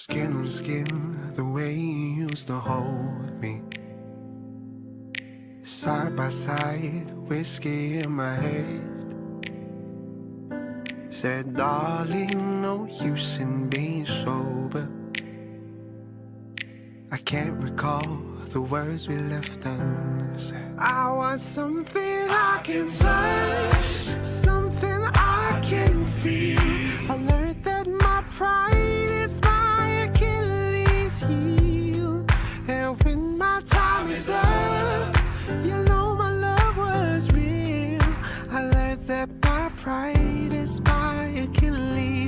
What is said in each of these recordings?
Skin on skin, the way you used to hold me. Side by side, whiskey in my head. Said, darling, no use in being sober. I can't recall the words we left unsaid. I want something I can touch, something I can feel. I learned that my pride is my Achilles heel. And when my time is up, you know my love was real. I learned that my pride is my Achilles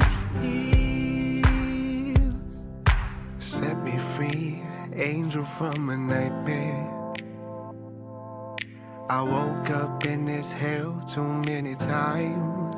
heel. Set me free, angel from a nightmare. I woke up in this hell too many times.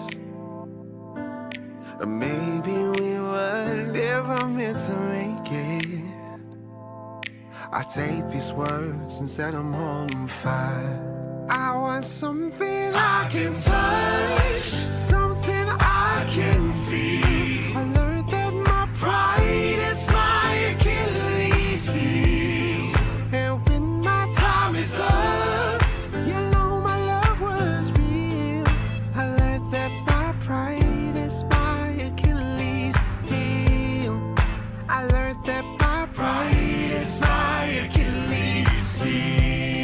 Or maybe we were never meant to make it. I take these words and set them on fire. I want something I can touch, something I can feel. I learned that my pride is my Achilles heel. And when my time is up, you know my love was real. I learned that my pride is my Achilles heel. I learned that my pride is my Achilles heel.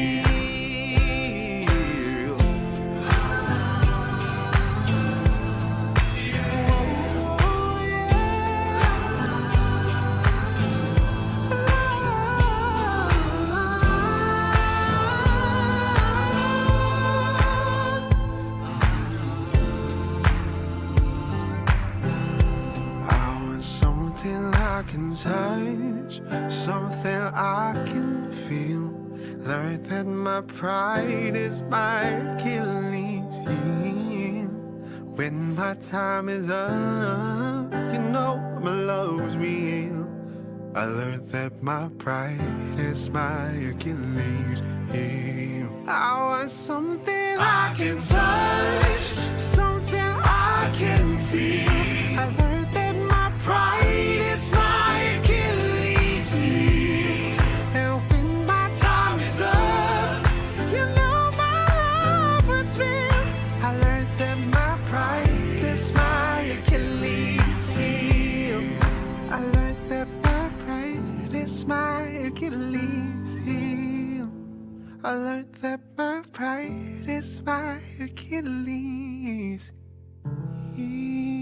I can touch, something I can feel. Learn that my pride is my Achilles heel. When my time is up, you know my love's real. I learned that my pride is my Achilles heel. I want something I can touch, something I can feel. I learned that my pride is my Achilles heel. And when my time is up, you know my love was real. I learned that my pride is my Achilles heel. I learned that my pride is my Achilles heel. I learned that my pride is my Achilles heel.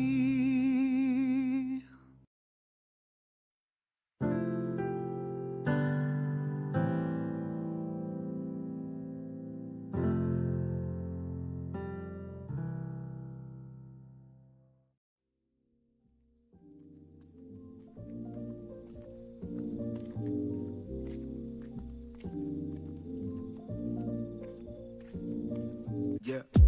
Yeah.